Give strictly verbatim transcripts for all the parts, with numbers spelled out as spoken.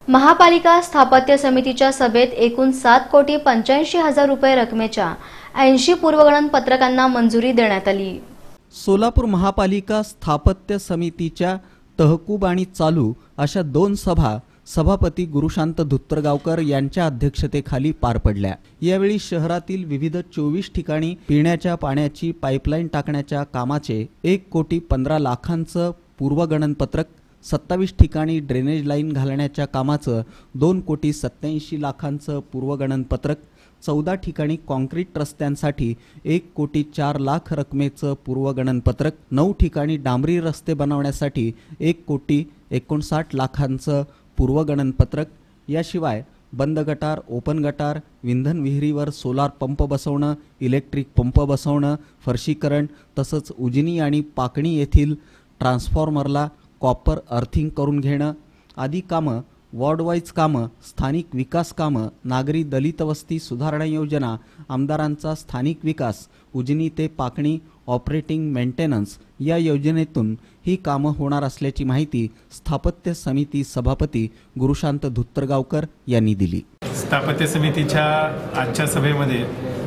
महापालिका स्थापत्य समितीच्या सभेत एकूण सात कोटी पंच्याऐंशी हजार रुपये रकमेच्या ऐंशी पूर्वगणन पत्रकांना मंजुरी देण्यात आली। सोलापूर महापालिका स्थापत्य समितीच्या तहकूब आणि चालू अशा दोन सभा सभापती गुरुशांत धुत्तरगावकर यांच्या अध्यक्षतेखाली पार पडल्या। यावेळी शहरातील विविध चोवीस ठिकाणी पिण्याच्या पाण्याची पाईपलाईन टाकण्याच्या कामाचे एक कोटी पंधरा लाखांचं पूर्वगणन पत्रक, सत्तावीस ठिकाणी ड्रेनेज लाईन घालण्याच्या कामाचं दोन कोटी सत्याऐंशी लाखांचं पूर्वगणन पत्रक, चौदा ठिकाणी कॉन्क्रीट रस्त्यांसाठी एक कोटी चार लाख रकमेचं पूर्वगणन पत्रक, नऊ ठिकाणी डांबरी रस्ते बनवण्यासाठी एक कोटी एकोणसाठ लाखांचं पूर्वगणन पत्रक, याशिवाय बंद गटार, ओपन गटार, विंधन विहिरीवर सोलार पंप बसवणं, इलेक्ट्रिक पंप बसवणं, फरशीकरण तसंच उजनी आणि पाकणी येथील ट्रान्सफॉर्मरला कॉपर अर्थिंग करून घेणं आदी कामं, वॉर्ड वाईज कामं, स्थानिक विकास कामं, नागरी दलित वस्ती सुधारणा योजना, आमदारांचा स्थानिक विकास, उजनी ते पाकणी ऑपरेटिंग मेंटेनन्स या योजनेतून ही कामं होणार असल्याची माहिती स्थापत्य समिती सभापती गुरुशांत धुत्तरगावकर यांनी दिली। स्थापत्य समितीच्या आजच्या सभेमध्ये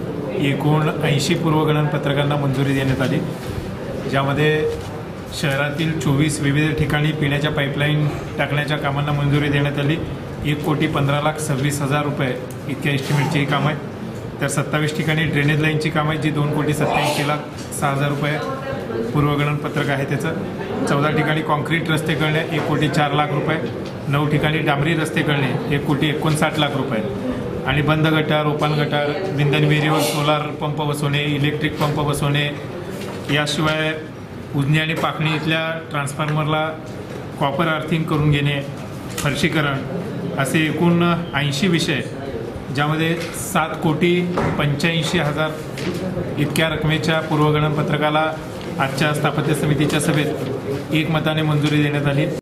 एकूण ऐंशी पूर्वगणन पत्रकांना मंजुरी देण्यात आली, ज्यामध्ये शहरातील चोवीस विविध ठिकाणी पिण्याच्या पाईपलाईन टाकण्याच्या कामांना मंजुरी देण्यात आली। एक कोटी पंधरा लाख सव्वीस हजार रुपये इतक्या एस्टिमेटची ही कामं आहेत। तर सत्तावीस ठिकाणी ड्रेनेज लाईनची कामं आहेत, जी दोन कोटी सत्याऐंशी लाख सहा हजार रुपये पूर्वगणन पत्रक आहे त्याचं। चौदा ठिकाणी कॉन्क्रीट रस्ते करणे एक कोटी चार लाख रुपये, नऊ ठिकाणी डांबरी रस्ते करणे एक कोटी एकोणसाठ लाख रुपये आणि बंद गटार, ओपन गटार, विंधन विहिरीवर सोलार पंप बसवणे, इलेक्ट्रिक पंप बसवणे, याशिवाय उजनी आणि पाकणी इथल्या ट्रान्सफॉर्मरला कॉपर अर्थिंग करून घेणे, फरशीकरण असे एकूण ऐंशी विषय, ज्यामध्ये सात कोटी पंच्याऐंशी हजार इतक्या रकमेच्या पूर्वगणन पत्रकाला आजच्या स्थापत्य समितीच्या सभेत एकमताने मंजुरी देण्यात आली।